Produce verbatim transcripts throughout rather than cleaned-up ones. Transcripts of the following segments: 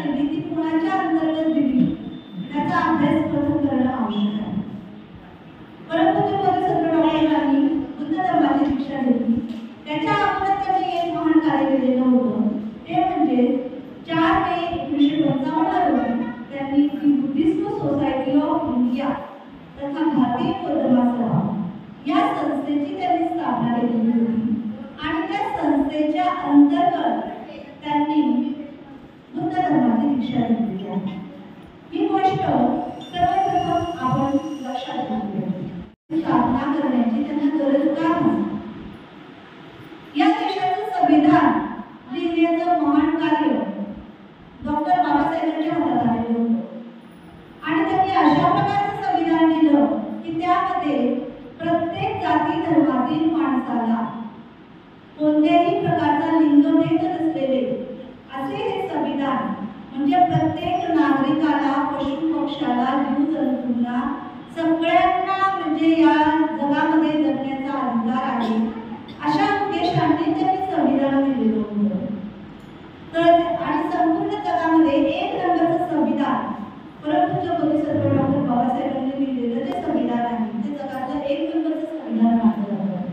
दिली ती कुणाच्या अंतर्गत दिली त्याचा अभ्यास प्रथम करणं आवश्यक आहे. परंतु बोधिसत्व डॉक्टरांनी बुद्ध धर्माची दीक्षा घेतली. त्याच्या अगोदर त्यांनी एक महान कार्य केलेलं होतं. ते म्हणजे चार मे एकोणीसशे पंचावन्न रोजी त्यांनी बुद्धिस्ट सोसायटी ऑफ इंडिया तथा भारतीय बौद्ध महासभा या संस्थेची त्यांनी स्थापना केली होती आणि त्या संस्थेच्या अंतर्गत त्यांनी बुद्ध धर्माची दीक्षा घेतली आहे. ही गोष्ट सर्वप्रथम आपण लक्षात घेऊया. स्थापना करण्याची त्यांना गरज का नाही? या देशाचं संविधान लिहिण्याचं महान कार्य डॉक्टर बाबासाहेबांच्या हातात आलेलं होतं आणि त्यांनी अशा प्रकारचं संविधान लिहिलं की त्यामध्ये प्रत्येक जाती धर्मातील माणसाला कोणत्याही प्रकारचा लिंगभेद नसलेले असे हे संविधान म्हणजे प्रत्येक नागरिकाला पशु पक्षाला जीव जंतूंना सगळ्यांना म्हणजे या जगामध्ये जगण्याचा अधिकार आहे अशा उद्देशाने त्यांनी संविधान लिहिलेलं होतं. तर आणि संपूर्ण जगामध्ये एक नंबरचं संविधान परंतु बोधिसत्व डॉक्टर बाबासाहेबांनी लिहिलेलं ते संविधान आहे. ते जगातलं एक नंबरचं संविधान मानलं जातं.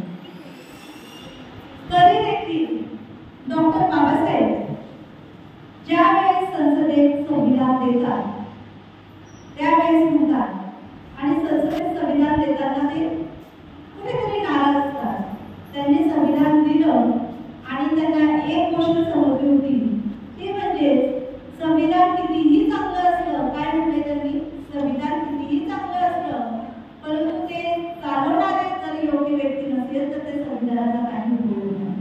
तरी देखील डॉक्टर बाबासाहेब ज्यावेळेस संसदेत संविधान देतात त्यावेळेस म्हणतात आणि संसदेत संविधान देताना ते कुठेतरी नाराज असतात. त्यांनी संविधान दिलं आणि त्यांना एक गोष्ट समजली होती ती म्हणजे संविधान कितीही चांगलं असलं, काय म्हटले त्यांनी, संविधान कितीही चांगलं असलं परंतु ते चालवणारे जर योग्य व्यक्ती नसेल तर ते संविधानाचा काही उपयोग नाही.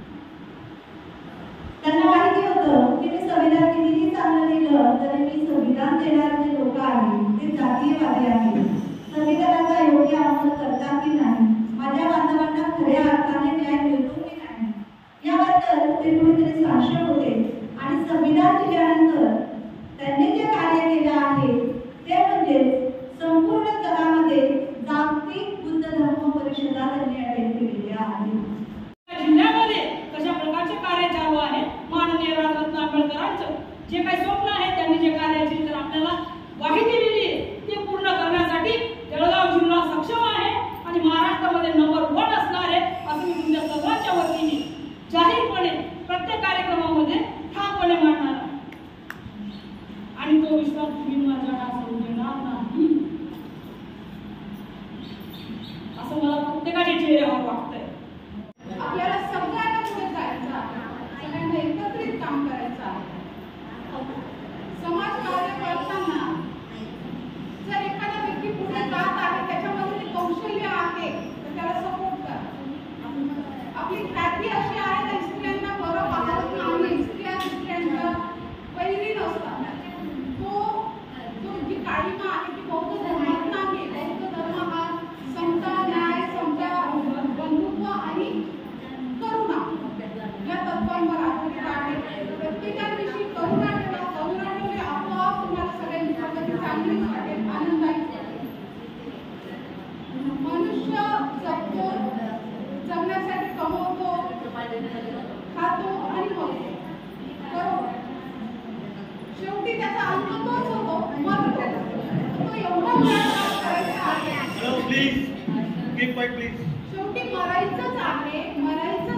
त्यांना माहिती होतं की मी संविधान कितीही चांगलं लिहिलं तरी मी संविधान देणारे जे लोक आहेत ते जातीयवादी आहेत. संविधानाचा योग्य अंमल करतात की नाही, माझ्या बांधवांना खऱ्या अर्थाने न्याय मिळतो की नाही याबद्दल ते कुठेतरी साक्षर होते. आणि संविधान दिल्यानंतर त्यांनी जे कार्य केलं आहे ते म्हणजे संपूर्ण जगामध्ये जागतिक बुद्ध धर्म परिषदा त्यांनी अटेंड केलेल्या आहेत. जिल्ह्यामध्ये कशा प्रकारचे कार्य चालू आहे माननीय राजरत्न आंबेडकरांचं जे काही स्वप्न आहे त्यांनी जे कार्याची तर आपल्याला माहिती दिली ते पूर्ण करण्यासाठी जळगाव जिल्हा सक्षम आहे आणि महाराष्ट्रामध्ये नंबर वन असणार आहे असं मी तुमच्या सर्वांच्या वतीने जाहीरपणे प्रत्येक कार्यक्रमामध्ये ठामपणे मांडणार आहे. आणि तो विश्वास तुम्ही माझ्याकडे असू देणार नाही असं मला प्रत्येकाच्या चेहऱ्यावर वाटतंय. आपल्याला सगळ्यांना पुढे जायचं आहे, सगळ्यांना एकत्रित काम करायचं आहे. समाज कार्य करताना जर एखादा व्यक्ती पुढे जात आहे त्याच्यामध्ये कौशल्य आहे तर त्याला सपोर्ट करा. आपली ख्याती अशी आहे त्या स्त्रियांना बरं पाहत नाही, स्त्रिया स्त्रियांच्या वैरी नसतात. तो तो जी काळीमा आहे ती बौद्ध धर्मात नाही. बौद्ध धर्म हा समता, न्याय, समता, बंधुत्व आणि करुणा या तत्वांवर आधारित आहे. प्रत्येकाविषयी करुणा ठेवा. करुणा ठेवली आपोआप तुम्हाला सगळ्यांची प्रगती चांगली वाटेल, आनंदायी वाटेल. मनुष्य जगतो, जगण्यासाठी कमवतो, खातो आणि बघतो, बरोबर. शेवटी त्याचा अंत तोच होतो, मरतो. तो एवढा करायचा आहे, शेवटी मरायचंच आहे. मरायचं